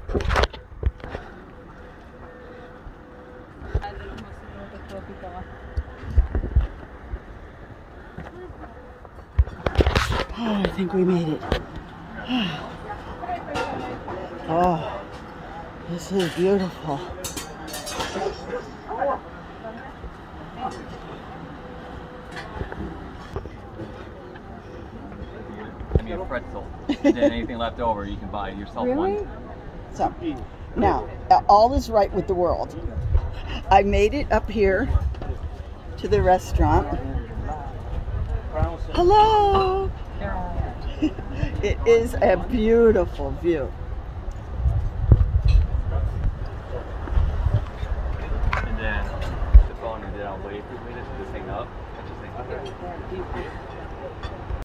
Oh, I think we made it. Oh, this is beautiful. I mean a pretzel. And then anything left over, you can buy yourself one. So, now, all is right with the world. I made it up here to the restaurant. Hello! It is a beautiful view. And then the phone, and then I'll wait for this to hang up. I just think, okay.